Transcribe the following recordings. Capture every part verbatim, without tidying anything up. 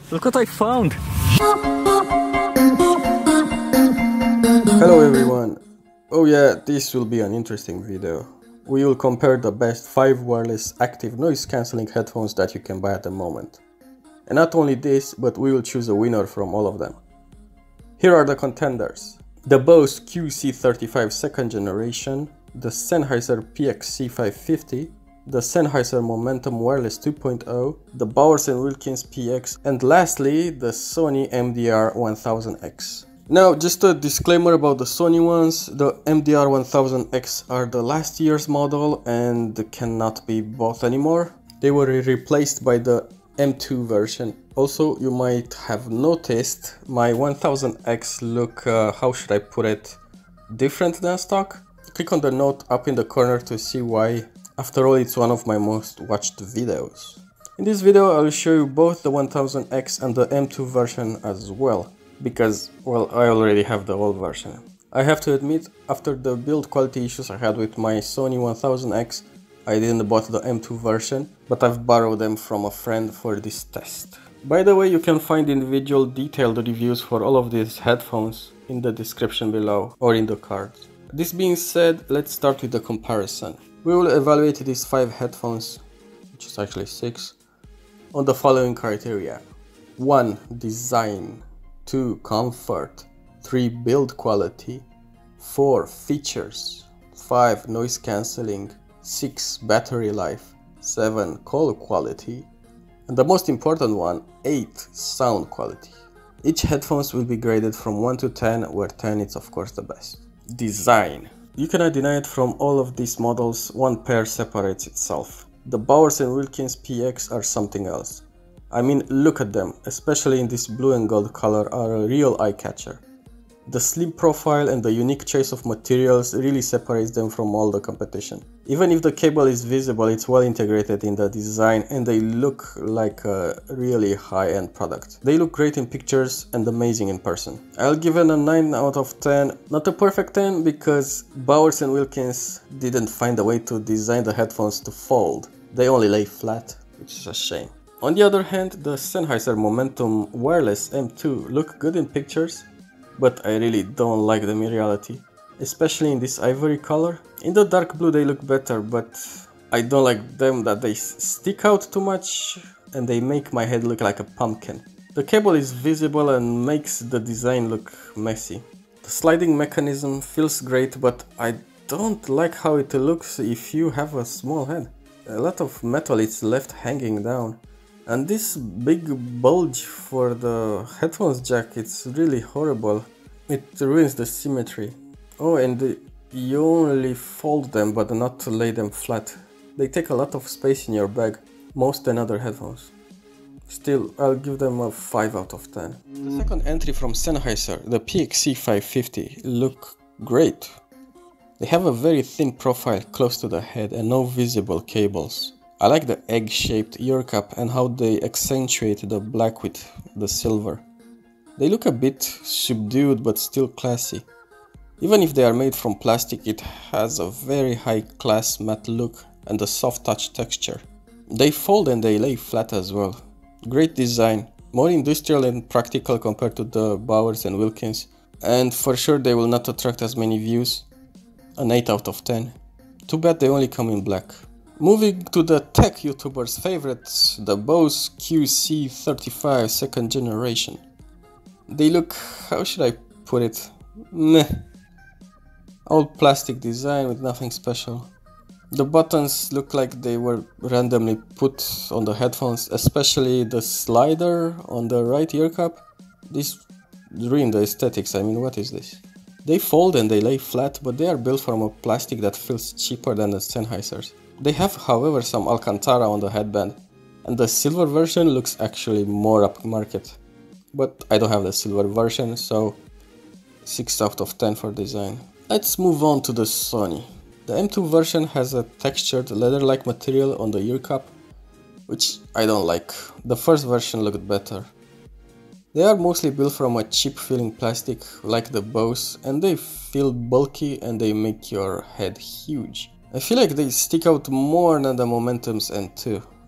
Look what I found! Hello everyone! Oh yeah, this will be an interesting video. We will compare the best five wireless active noise cancelling headphones that you can buy at the moment. And not only this, but we will choose a winner from all of them. Here are the contenders. The Bose Q C thirty-five second generation, the Sennheiser P X C five fifty, the Sennheiser Momentum Wireless two point oh, the Bowers and Wilkins P X, and lastly the Sony M D R one thousand X. Now, just a disclaimer about the Sony ones. The M D R one thousand X are the last year's model and cannot be bought anymore. They were replaced by the M two version. Also, you might have noticed my one thousand X look, uh, how should I put it, different than stock. Click on the note up in the corner to see why. After all, it's one of my most watched videos. In this video, I will show you both the one thousand X and the M two version as well. Because, well, I already have the old version. I have to admit, after the build quality issues I had with my Sony one thousand X, I didn't bought the M two version, but I've borrowed them from a friend for this test. By the way, you can find individual detailed reviews for all of these headphones in the description below or in the cards. This being said, let's start with the comparison. We will evaluate these five headphones, which is actually six, on the following criteria. one. Design. two. Comfort. three. Build quality. four. Features. five. Noise cancelling. six. Battery life. seven. Call quality. And the most important one, eight. Sound quality. Each headphones will be graded from one to ten, where ten is of course the best. Design. You cannot deny it, from all of these models, one pair separates itself. The Bowers and Wilkins P X are something else. I mean, look at them, especially in this blue and gold color, are a real eye-catcher. The slim profile and the unique choice of materials really separates them from all the competition. Even if the cable is visible, it's well integrated in the design and they look like a really high-end product. They look great in pictures and amazing in person. I'll give it a nine out of ten, not a perfect ten because Bowers and Wilkins didn't find a way to design the headphones to fold. They only lay flat, which is a shame. On the other hand, the Sennheiser Momentum Wireless M two look good in pictures, but I really don't like them in reality, especially in this ivory color. In the dark blue they look better, but I don't like them that they stick out too much and they make my head look like a pumpkin. The cable is visible and makes the design look messy. The sliding mechanism feels great, but I don't like how it looks if you have a small head. A lot of metal is left hanging down. And this big bulge for the headphones jack, it's really horrible. It ruins the symmetry. Oh, and the, you only fold them but not to lay them flat. They take a lot of space in your bag, most than other headphones. Still, I'll give them a five out of ten. The second entry from Sennheiser, the P X C five fifty, look great. They have a very thin profile close to the head and no visible cables. I like the egg-shaped ear cap and how they accentuate the black with the silver. They look a bit subdued but still classy. Even if they are made from plastic, it has a very high-class matte look and a soft touch texture. They fold and they lay flat as well. Great design, more industrial and practical compared to the Bowers and Wilkins, and for sure they will not attract as many views. An eight out of ten. Too bad they only come in black. Moving to the tech YouTubers' favorites, the Bose Q C thirty-five second generation. They look, how should I put it, meh. Old plastic design with nothing special. The buttons look like they were randomly put on the headphones, especially the slider on the right ear cap. This ruined the aesthetics. I mean, what is this? They fold and they lay flat, but they are built from a plastic that feels cheaper than the Sennheisers. They have, however, some Alcantara on the headband, and the silver version looks actually more upmarket. But I don't have the silver version, so six out of ten for design. Let's move on to the Sony. The M two version has a textured leather-like material on the ear cap, which I don't like. The first version looked better. They are mostly built from a cheap-feeling plastic like the Bose, and they feel bulky and they make your head huge. I feel like they stick out more than the Momentum's M two,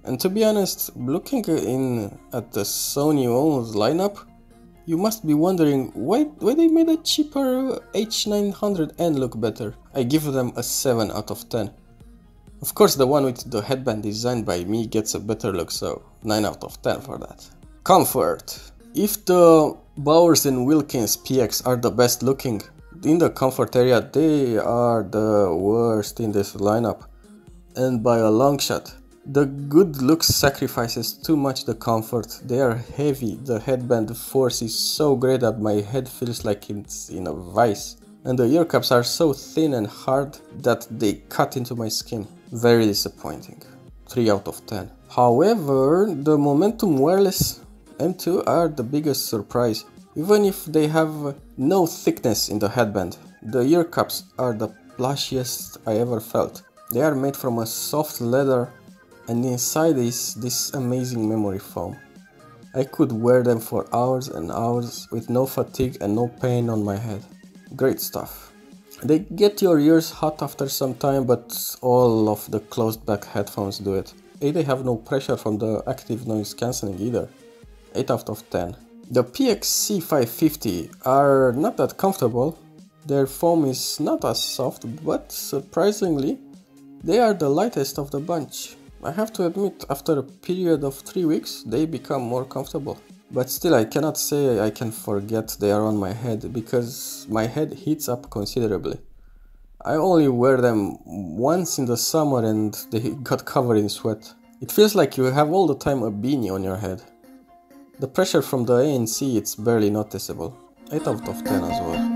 And to be honest, looking in at the Sony Own's lineup, you must be wondering why, why they made a cheaper H nine hundred N look better. I give them a seven out of ten. Of course the one with the headband designed by me gets a better look, so nine out of ten for that. Comfort. If the Bowers and Wilkins P X are the best looking, in the comfort area they are the worst in this lineup, and by a long shot. The good looks sacrifices too much the comfort. They are heavy, the headband force is so great that my head feels like it's in a vice, and the ear cups are so thin and hard that they cut into my skin. Very disappointing. three out of ten. However, the Momentum Wireless M two are the biggest surprise. Even if they have no thickness in the headband, the ear cups are the plushiest I ever felt. They are made from a soft leather, and inside is this amazing memory foam. I could wear them for hours and hours with no fatigue and no pain on my head. Great stuff. They get your ears hot after some time, but all of the closed back headphones do it. And they have no pressure from the active noise cancelling either. eight out of ten. The P X C five fifty are not that comfortable. Their foam is not as soft, but surprisingly, they are the lightest of the bunch. I have to admit, after a period of three weeks, they become more comfortable. But still, I cannot say I can forget they are on my head, because my head heats up considerably. I only wear them once in the summer and they got covered in sweat. It feels like you have all the time a beanie on your head. The pressure from the A N C, it's barely noticeable. eight out of ten as well.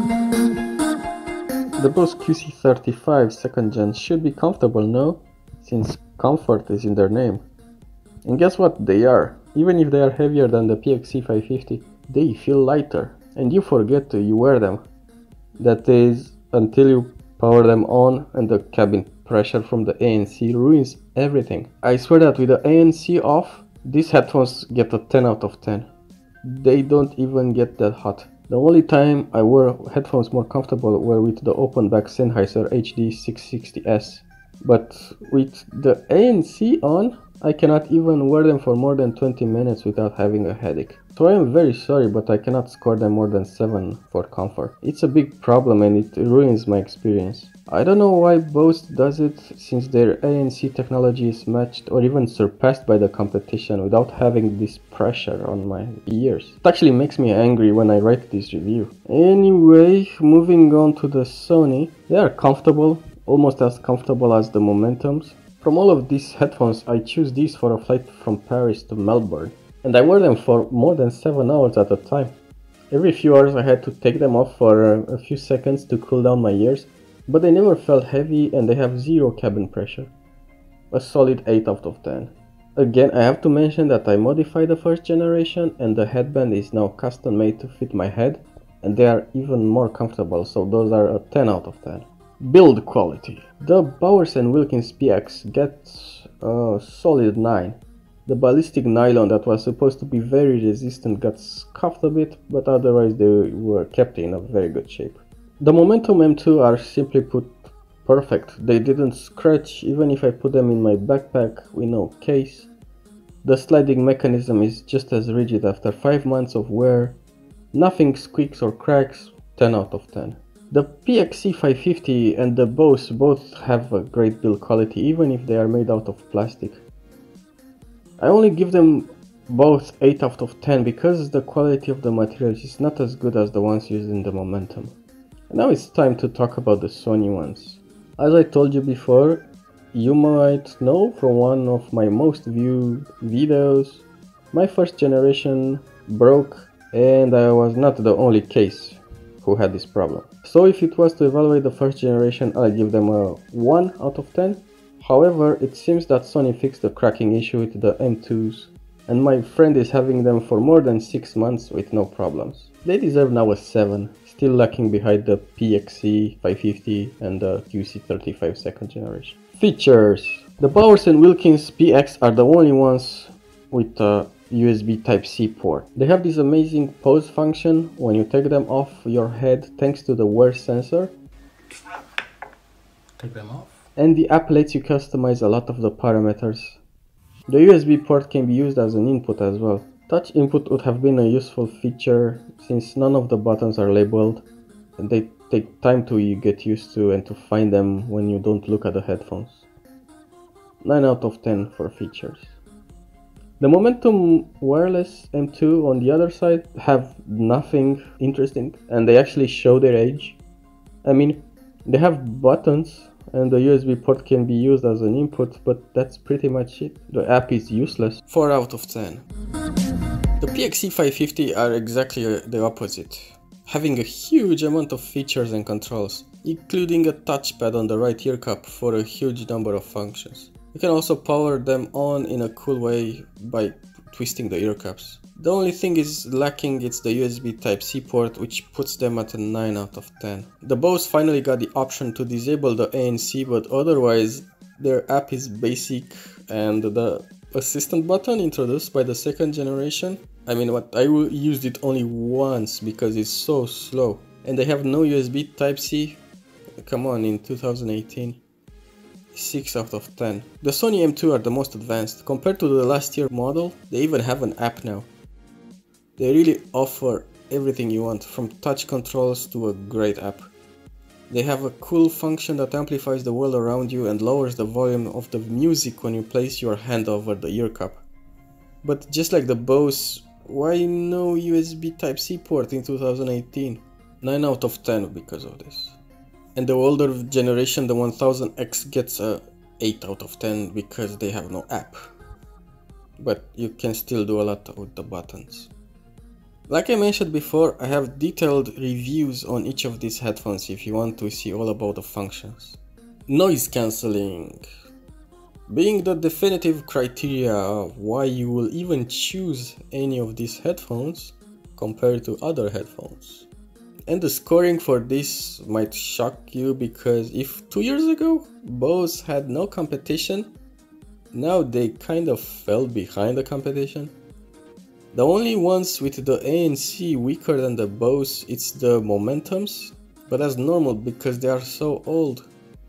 The Bose Q C thirty-five second gen should be comfortable, no? Since comfort is in their name. And guess what? They are. Even if they are heavier than the P X C five fifty, they feel lighter. And you forget to you wear them. That is, until you power them on and the cabin pressure from the A N C ruins everything. I swear that with the A N C off, these headphones get a ten out of ten. They don't even get that hot. The only time I wore headphones more comfortable were with the open back Sennheiser H D six sixty S. But with the A N C on, I cannot even wear them for more than twenty minutes without having a headache. So I am very sorry, but I cannot score them more than seven for comfort. It's a big problem and it ruins my experience. I don't know why Bose does it, since their A N C technology is matched or even surpassed by the competition without having this pressure on my ears. It actually makes me angry when I write this review. Anyway, moving on to the Sony. They are comfortable, almost as comfortable as the Momentums. From all of these headphones, I choose these for a flight from Paris to Melbourne, and I wear them for more than seven hours at a time. Every few hours I had to take them off for a few seconds to cool down my ears, but they never felt heavy and they have zero cabin pressure. A solid eight out of ten. Again, I have to mention that I modified the first generation and the headband is now custom made to fit my head, and they are even more comfortable, so those are a ten out of ten. Build quality. The Bowers and Wilkins P X gets a solid nine. The ballistic nylon that was supposed to be very resistant got scuffed a bit, but otherwise they were kept in a very good shape. The Momentum M two are simply put perfect. They didn't scratch even if I put them in my backpack with no case. The sliding mechanism is just as rigid after five months of wear. Nothing squeaks or cracks. ten out of ten. The P X C five fifty and the Bose both have a great build quality, even if they are made out of plastic. I only give them both eight out of ten because the quality of the materials is not as good as the ones used in the Momentum. And now it's time to talk about the Sony ones. As I told you before, you might know from one of my most viewed videos, my first generation broke and I was not the only case who had this problem. So if it was to evaluate the first generation, I'll give them a one out of ten. However, it seems that Sony fixed the cracking issue with the M twos, and my friend is having them for more than six months with no problems. They deserve now a seven, still lacking behind the P X C five fifty and the Q C thirty-five second generation. Features. The Bowers and Wilkins P X are the only ones with a U S B Type C port. They have this amazing pause function when you take them off your head thanks to the wear sensor. Take them off. And the app lets you customize a lot of the parameters. The U S B port can be used as an input as well. Touch input would have been a useful feature since none of the buttons are labeled and they take time to get used to and to find them when you don't look at the headphones. nine out of ten for features. The Momentum Wireless M two on the other side have nothing interesting and they actually show their age. I mean, they have buttons and the U S B port can be used as an input, but that's pretty much it. The app is useless. four out of ten. The P X C five fifty are exactly the opposite, having a huge amount of features and controls, including a touchpad on the right ear cup for a huge number of functions. You can also power them on in a cool way by twisting the ear cups. The only thing is lacking is the U S B Type C port, which puts them at a nine out of ten. The Bose finally got the option to disable the A N C, but otherwise their app is basic, and the assistant button introduced by the second generation, I mean what I used it only once because it's so slow, and they have no U S B Type C. Come on, in two thousand eighteen. six out of ten. The Sony M two are the most advanced. Compared to the last year model, they even have an app now. They really offer everything you want, from touch controls to a great app. They have a cool function that amplifies the world around you and lowers the volume of the music when you place your hand over the ear cup. But just like the Bose, why no U S B Type C port in two thousand eighteen? nine out of ten because of this. And the older generation, the one thousand X, gets a eight out of ten because they have no app. But you can still do a lot with the buttons. Like I mentioned before, I have detailed reviews on each of these headphones if you want to see all about the functions. Noise cancelling. Being the definitive criteria of why you will even choose any of these headphones compared to other headphones. And the scoring for this might shock you, because if two years ago Bose had no competition, now they kind of fell behind the competition. The only ones with the A N C weaker than the Bose, it's the Momentums, but that's normal because they are so old.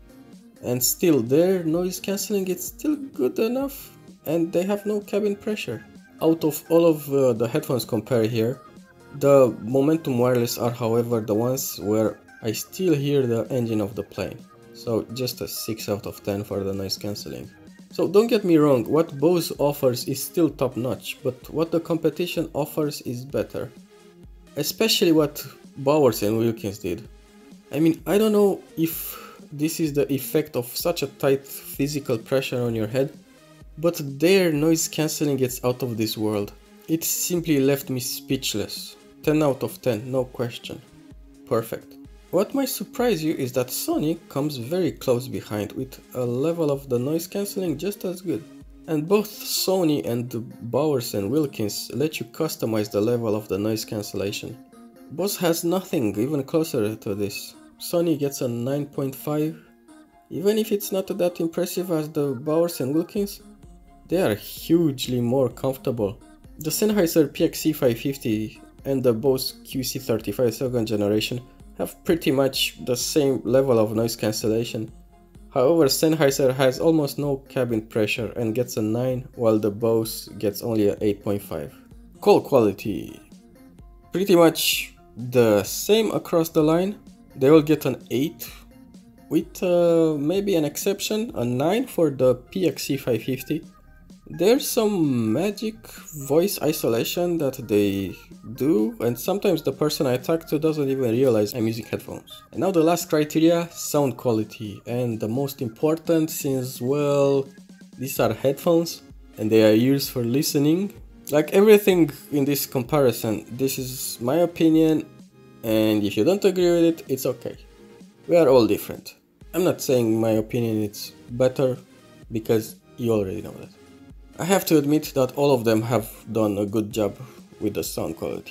And still, their noise cancelling is still good enough, and they have no cabin pressure. Out of all of uh, the headphones compared here, the Momentum Wireless are however the ones where I still hear the engine of the plane. So just a six out of ten for the noise cancelling. So don't get me wrong, what Bose offers is still top notch, but what the competition offers is better. Especially what Bowers and Wilkins did. I mean, I don't know if this is the effect of such a tight physical pressure on your head, but their noise cancelling gets out of this world. It simply left me speechless. ten out of ten, no question. Perfect. What might surprise you is that Sony comes very close behind with a level of the noise cancelling just as good. And both Sony and Bowers and Wilkins let you customize the level of the noise cancellation. Bose has nothing even closer to this. Sony gets a nine point five. Even if it's not that impressive as the Bowers and Wilkins, they are hugely more comfortable. The Sennheiser P X C five fifty and the Bose Q C thirty-five second generation have pretty much the same level of noise cancellation. However, Sennheiser has almost no cabin pressure and gets a nine, while the Bose gets only a eight point five. Call quality. Pretty much the same across the line. They will get an eight, with uh, maybe an exception, a nine for the P X C five fifty. There's some magic voice isolation that they do, and sometimes the person I talk to doesn't even realize I'm using headphones. And now the last criteria, sound quality, and the most important, since, well, these are headphones and they are used for listening. Like everything in this comparison, this is my opinion, and if you don't agree with it, it's okay. We are all different. I'm not saying my opinion is better, because you already know that. I have to admit that all of them have done a good job with the sound quality.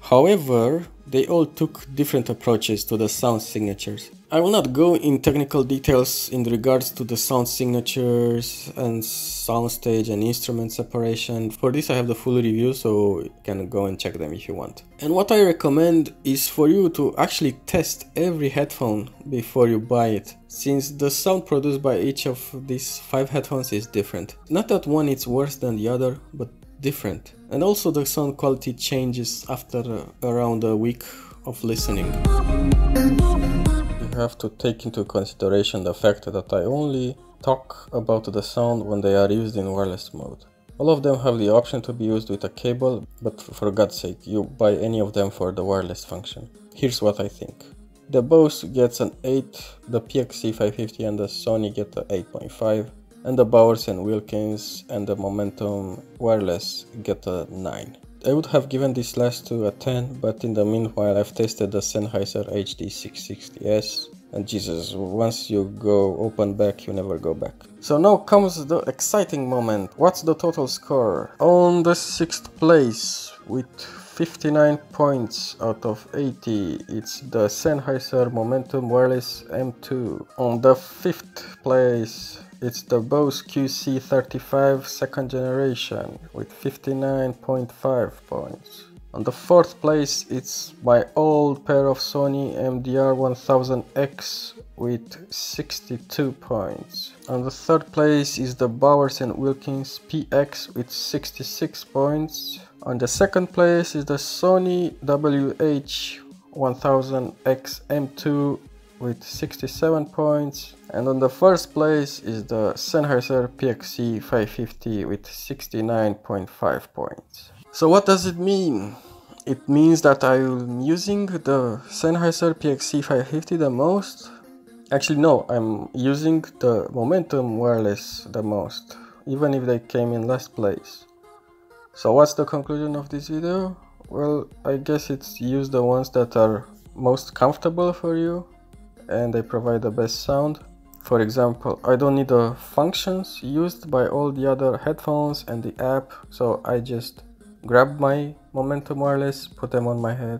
However, they all took different approaches to the sound signatures. I will not go in technical details in regards to the sound signatures and soundstage and instrument separation. For this I have the full review, so you can go and check them if you want. And what I recommend is for you to actually test every headphone before you buy it, since the sound produced by each of these five headphones is different. Not that one is worse than the other, but different. And also the sound quality changes after uh, around a week of listening. You have to take into consideration the fact that I only talk about the sound when they are used in wireless mode. All of them have the option to be used with a cable, but for God's sake, you buy any of them for the wireless function. Here's what I think. The Bose gets an eight, the P X C five fifty and the Sony get an eight point five, and the Bowers and Wilkins and the Momentum Wireless get a nine. I would have given this last two a ten, but in the meanwhile I've tested the Sennheiser H D six sixty S, and Jesus, once you go open back you never go back. So now comes the exciting moment. What's the total score? On the sixth place with fifty-nine points out of eighty, it's the Sennheiser Momentum Wireless M two. On the fifth place, it's the Bose Q C thirty-five second generation with fifty-nine point five points. On the fourth place, it's my old pair of Sony M D R one thousand X with sixty-two points. On the third place is the Bowers and Wilkins P X with sixty-six points. On the second place is the Sony W H one thousand X M two with sixty-seven points, and on the first place is the Sennheiser P X C five fifty with sixty-nine point five points. So what does it mean? It means that I'm using the Sennheiser P X C five fifty the most. Actually no, I'm using the Momentum Wireless the most, even if they came in last place. So what's the conclusion of this video? Well, I guess it's use the ones that are most comfortable for you and they provide the best sound. For example, I don't need the functions used by all the other headphones and the app, so I just grab my Momentum Wireless, put them on my head,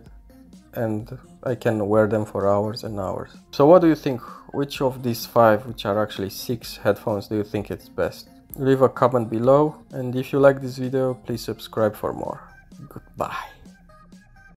and I can wear them for hours and hours. So what do you think? Which of these five, which are actually six headphones, do you think it's best? Leave a comment below, and if you like this video, please subscribe for more. Goodbye.